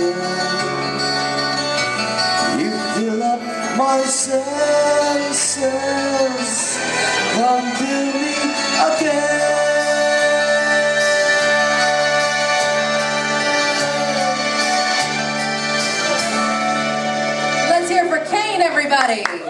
You fill up my senses. Come to me again. Let's hear for Kane, everybody.